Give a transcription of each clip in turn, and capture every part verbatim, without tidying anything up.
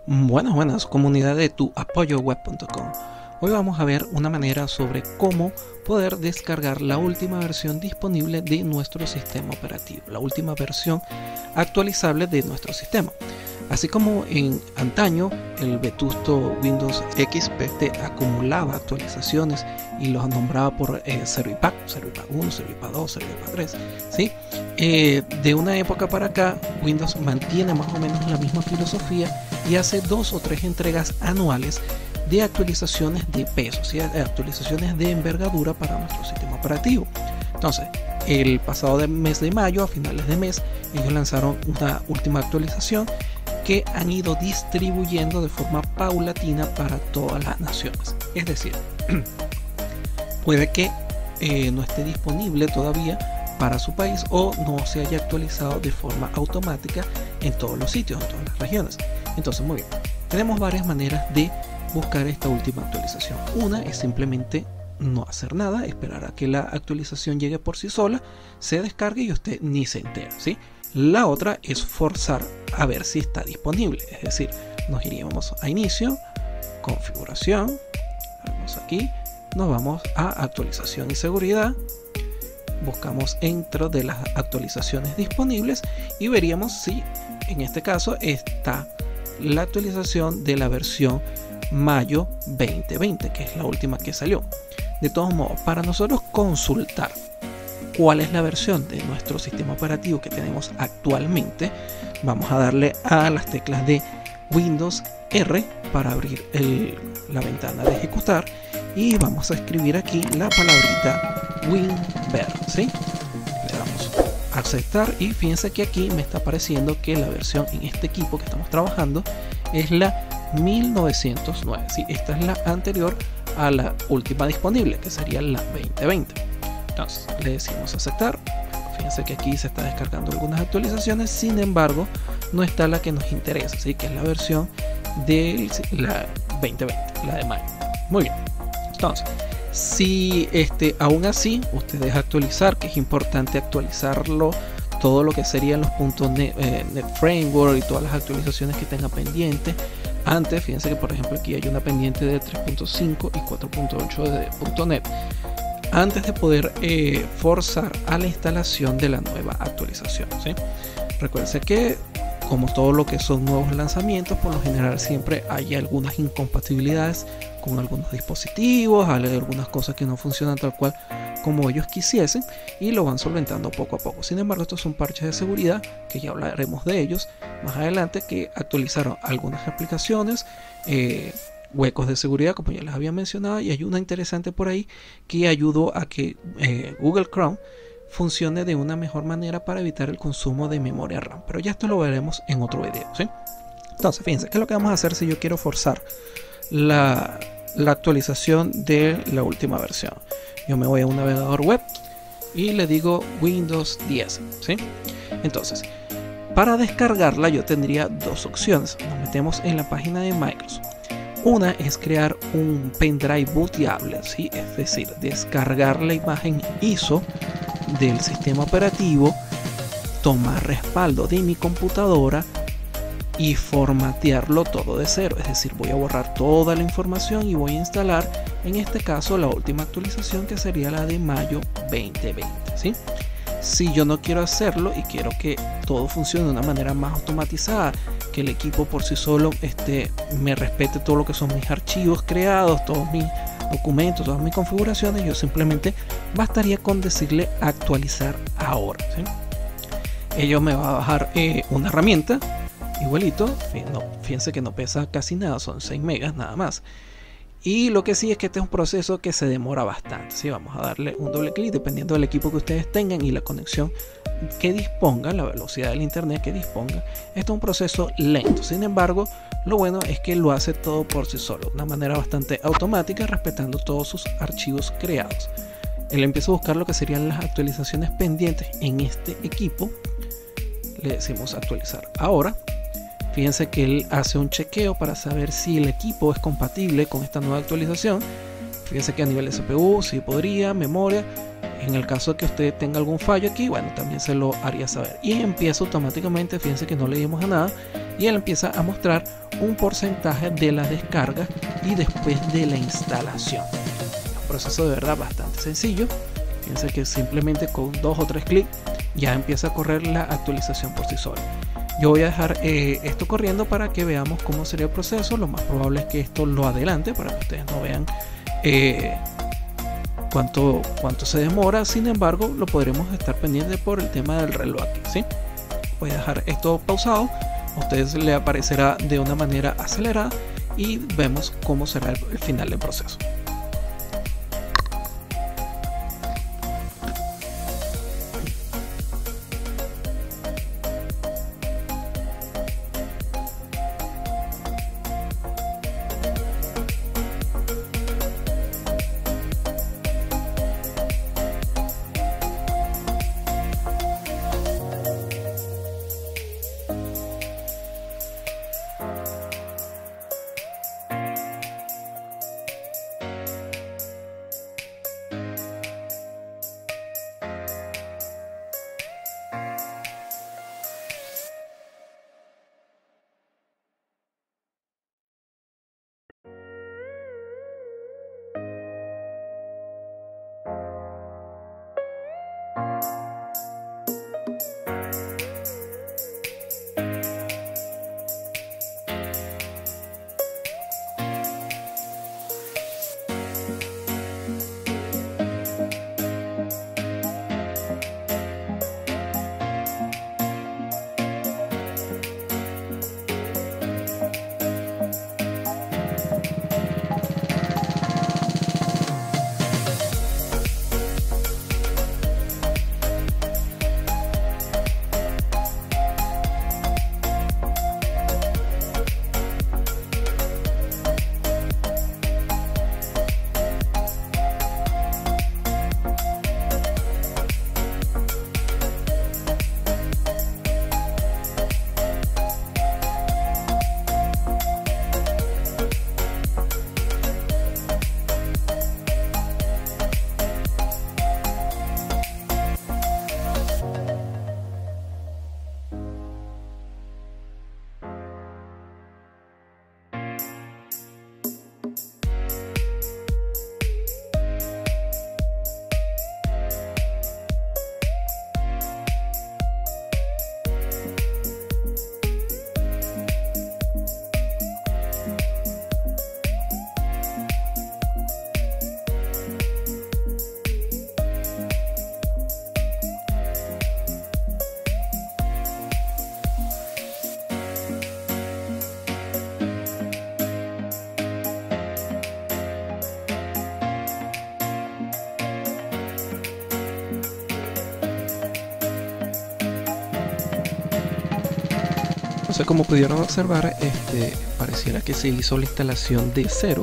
Buenas, buenas, comunidad de tu apoyo web punto com. Hoy vamos a ver una manera sobre cómo poder descargar la última versión disponible de nuestro sistema operativo, la última versión actualizable de nuestro sistema. Así como en antaño el vetusto Windows X P te acumulaba actualizaciones y los nombraba por eh, Servipack, Servipack uno, Servipack dos, Servipack tres, ¿sí? Eh, de una época para acá Windows mantiene más o menos la misma filosofía y hace dos o tres entregas anuales de actualizaciones de peso, ¿sí? Actualizaciones de envergadura para nuestro sistema operativo. Entonces, el pasado de mes de mayo, a finales de mes, ellos lanzaron una última actualización que han ido distribuyendo de forma paulatina para todas las naciones. Es decir, puede que eh, no esté disponible todavía para su país o no se haya actualizado de forma automática en todos los sitios, en todas las regiones. Entonces, muy bien, tenemos varias maneras de buscar esta última actualización. Una es simplemente no hacer nada, esperar a que la actualización llegue por sí sola, se descargue y usted ni se entera, ¿sí? La otra es forzar a ver si está disponible, es decir, nos iríamos a inicio, configuración, vamos aquí, nos vamos a actualización y seguridad, buscamos dentro de las actualizaciones disponibles y veríamos si en este caso está la actualización de la versión mayo veinte veinte, que es la última que salió. De todos modos, para nosotros consultar cuál es la versión de nuestro sistema operativo que tenemos actualmente, vamos a darle a las teclas de Windows R para abrir el, la ventana de ejecutar y vamos a escribir aquí la palabrita WinVer, ¿sí? Le damos a aceptar y fíjense que aquí me está apareciendo que la versión en este equipo que estamos trabajando es la mil novecientos nueve, ¿sí? Esta es la anterior a la última disponible, que sería la veinte veinte. Entonces le decimos aceptar. Fíjense que aquí se está descargando algunas actualizaciones, sin embargo no está la que nos interesa, ¿sí? Que es la versión de la veinte veinte, la de mayo. Muy bien, entonces si este, aún así usted deja actualizar, que es importante actualizarlo, todo lo que serían los puntos net, eh, net framework y todas las actualizaciones que tenga pendiente antes. Fíjense que por ejemplo aquí hay una pendiente de tres punto cinco y cuatro punto ocho de .net, antes de poder eh, forzar a la instalación de la nueva actualización, ¿sí? Recuerden que como todo lo que son nuevos lanzamientos, por lo general siempre hay algunas incompatibilidades con algunos dispositivos, hay algunas cosas que no funcionan tal cual como ellos quisiesen y lo van solventando poco a poco. Sin embargo, estos son parches de seguridad que ya hablaremos de ellos más adelante, que actualizaron algunas aplicaciones, eh, huecos de seguridad como ya les había mencionado, y hay una interesante por ahí que ayudó a que eh, Google Chrome funcione de una mejor manera para evitar el consumo de memoria RAM, pero ya esto lo veremos en otro video, ¿sí? Entonces fíjense qué es lo que vamos a hacer si yo quiero forzar la, la actualización de la última versión. Yo me voy a un navegador web y le digo Windows diez, ¿sí? Entonces para descargarla yo tendría dos opciones. Nos metemos en la página de Microsoft. Una es crear un pendrive bootable, ¿sí? Es decir, descargar la imagen I S O del sistema operativo, tomar respaldo de mi computadora y formatearlo todo de cero. Es decir, voy a borrar toda la información y voy a instalar en este caso la última actualización, que sería la de mayo veinte veinte, ¿sí? Si yo no quiero hacerlo y quiero que todo funcione de una manera más automatizada, que el equipo por sí solo este, me respete todo lo que son mis archivos creados, todos mis documentos, todas mis configuraciones, yo simplemente bastaría con decirle actualizar ahora, ¿sí? Ello me va a bajar eh, una herramienta igualito, no, fíjense que no pesa casi nada, son seis megas nada más. Y lo que sí es que este es un proceso que se demora bastante, ¿sí? Vamos a darle un doble clic dependiendo del equipo que ustedes tengan y la conexión que dispongan, la velocidad del internet que dispongan. Esto es un proceso lento, sin embargo lo bueno es que lo hace todo por sí solo, de una manera bastante automática, respetando todos sus archivos creados. Él empieza a buscar lo que serían las actualizaciones pendientes en este equipo, le decimos actualizar ahora. Fíjense que él hace un chequeo para saber si el equipo es compatible con esta nueva actualización. Fíjense que a nivel de C P U, si podría, memoria. En el caso de que usted tenga algún fallo aquí, bueno, también se lo haría saber. Y empieza automáticamente, fíjense que no le dimos a nada, y él empieza a mostrar un porcentaje de la descarga y después de la instalación. Un proceso de verdad bastante sencillo. Fíjense que simplemente con dos o tres clics ya empieza a correr la actualización por sí sola. Yo voy a dejar eh, esto corriendo para que veamos cómo sería el proceso. Lo más probable es que esto lo adelante para que ustedes no vean eh, cuánto, cuánto se demora. Sin embargo, lo podremos estar pendiente por el tema del reloj aquí, ¿sí? Voy a dejar esto pausado. A ustedes le aparecerá de una manera acelerada y vemos cómo será el, el final del proceso. Entonces, como pudieron observar, este, pareciera que se hizo la instalación de cero.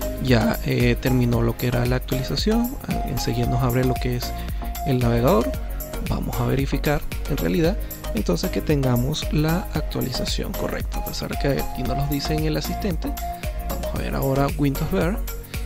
Ya eh, terminó lo que era la actualización. Enseguida nos abre lo que es el navegador. Vamos a verificar en realidad entonces que tengamos la actualización correcta, a pesar de que aquí nos lo dice en el asistente. Vamos a ver ahora Windows Ver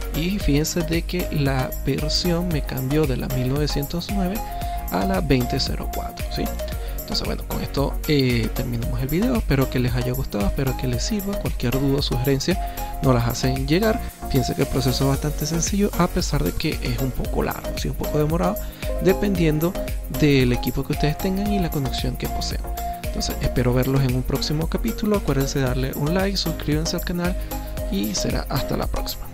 y fíjense de que la versión me cambió de la mil novecientos nueve a la veinte cero cuatro, ¿sí? Entonces, bueno, con esto eh, terminamos el video. Espero que les haya gustado, espero que les sirva. Cualquier duda o sugerencia nos las hacen llegar. Fíjense que el proceso es bastante sencillo, a pesar de que es un poco largo, ¿sí? Un poco demorado, dependiendo del equipo que ustedes tengan y la conexión que posean. Entonces, espero verlos en un próximo capítulo. Acuérdense de darle un like, suscríbanse al canal y será hasta la próxima.